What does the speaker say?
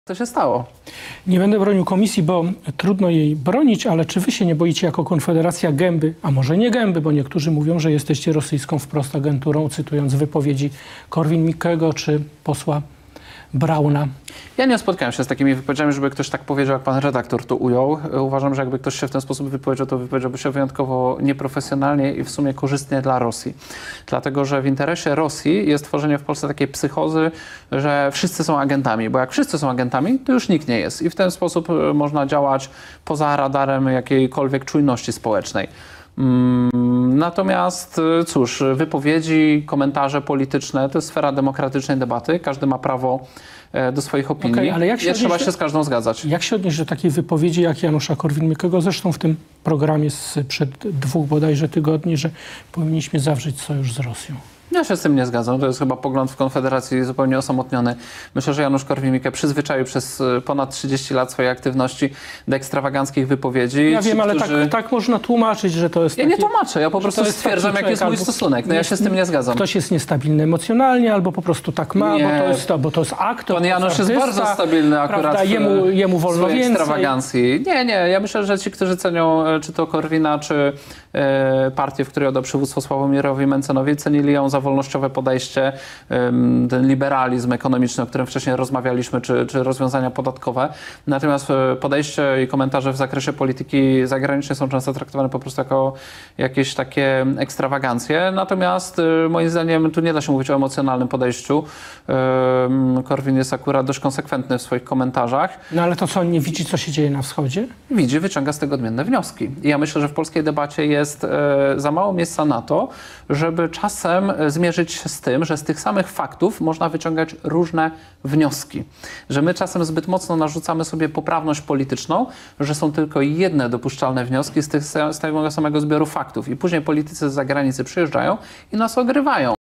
Co się stało? Nie będę bronił komisji, bo trudno jej bronić, ale czy wy się nie boicie jako Konfederacja gęby, a może nie gęby, bo niektórzy mówią, że jesteście rosyjską wprost agenturą, cytując wypowiedzi Korwin-Mikkego czy posła Brauna. Ja nie spotkałem się z takimi wypowiedziami, żeby ktoś tak powiedział, jak pan redaktor to ujął. Uważam, że jakby ktoś się w ten sposób wypowiedział, to wypowiedziałby się wyjątkowo nieprofesjonalnie i w sumie korzystnie dla Rosji. Dlatego, że w interesie Rosji jest tworzenie w Polsce takiej psychozy, że wszyscy są agentami, bo jak wszyscy są agentami, to już nikt nie jest. I w ten sposób można działać poza radarem jakiejkolwiek czujności społecznej. Natomiast cóż, wypowiedzi, komentarze polityczne to jest sfera demokratycznej debaty. Każdy ma prawo do swoich opinii. Okay, ale jak nie trzeba się z każdą zgadzać. Jak się odnieść do takiej wypowiedzi jak Janusza Korwin-Mikkego, zresztą w tym programie sprzed 2 bodajże tygodni, że powinniśmy zawrzeć sojusz z Rosją? Ja się z tym nie zgadzam. To jest chyba pogląd w Konfederacji zupełnie osamotniony. Myślę, że Janusz Korwin-Mikke przyzwyczaił przez ponad 30 lat swojej aktywności do ekstrawaganckich wypowiedzi. Ja wiem, ale tak można tłumaczyć, że to jest Ja nie tłumaczę, ja po prostu stwierdzam, jaki jest mój stosunek. No ja się z tym nie zgadzam. Ktoś jest niestabilny emocjonalnie, albo po prostu tak ma, bo to jest aktor. Pan Janusz jest bardzo stabilny akurat, prawda, jemu wolno swojej więcej. ekstrawagancji. Nie, ja myślę, że ci, którzy cenią czy to Korwina, czy partię, w której oddał przywództwo Sławomirowi Mentzenowi, cenili ją za wolnościowe podejście, ten liberalizm ekonomiczny, o którym wcześniej rozmawialiśmy, czy rozwiązania podatkowe. Natomiast podejście i komentarze w zakresie polityki zagranicznej są często traktowane po prostu jako jakieś takie ekstrawagancje. Natomiast moim zdaniem tu nie da się mówić o emocjonalnym podejściu. Korwin jest akurat dość konsekwentny w swoich komentarzach. No ale to co, on nie widzi, co się dzieje na wschodzie? Widzi, wyciąga z tego odmienne wnioski. I ja myślę, że w polskiej debacie jest za mało miejsca na to, żeby czasem zmierzyć się z tym, że z tych samych faktów można wyciągać różne wnioski. Że my czasem zbyt mocno narzucamy sobie poprawność polityczną, że są tylko jedne dopuszczalne wnioski z tego samego zbioru faktów. I później politycy z zagranicy przyjeżdżają i nas ogrywają.